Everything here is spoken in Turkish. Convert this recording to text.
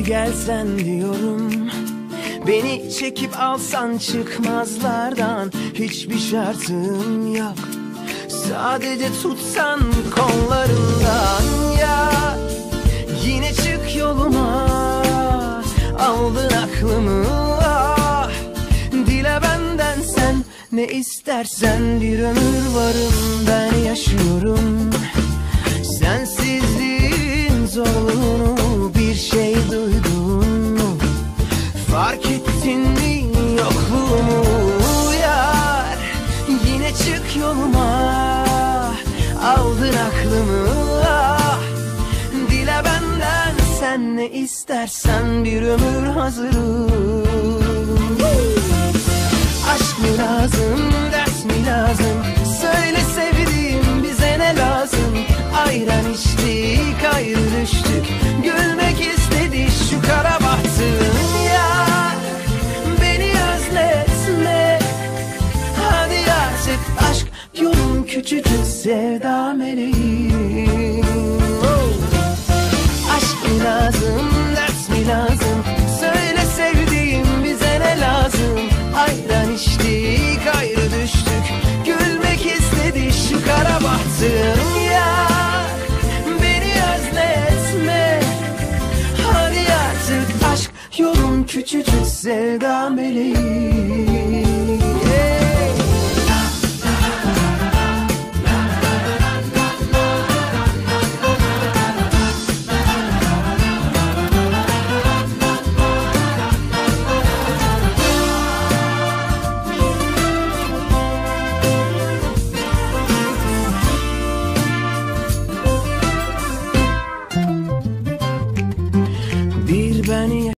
gelsen diyorum. Beni çekip alsan çıkmazlardan, hiçbir şartım yok. Sadece tutsan kollarından ya. Yine çık yoluma, aldın aklımı ah. Dile benden sen ne istersen, bir ömür varım ben yaşıyorum. Sensizliğin zorluğunu bir şey duydun mu? Fark ettin mi yokluğumu yar? Yine çık yoluma, aldın aklımı ah. Dile benden sen ne istersen, bir ömür hazırım. Aşk mı lazım, ders mi lazım? Söyle sevdiğim, bize ne lazım? Ayran içtik, ayrı düştük. Gülmek istedi şu kara bahtım ya. Beni özletme, hadi artık aşk yolun küçücük sevda meleğim. Aşk mı lazım, ders mi lazım? Söyle sevdiğim, bize ne lazım? Ayran içtik, ayrı düştük. Gülmek istedi şu kara bahtım ya. Beni özletme, hadi artık aşk yolun küçücük sevda meleğim.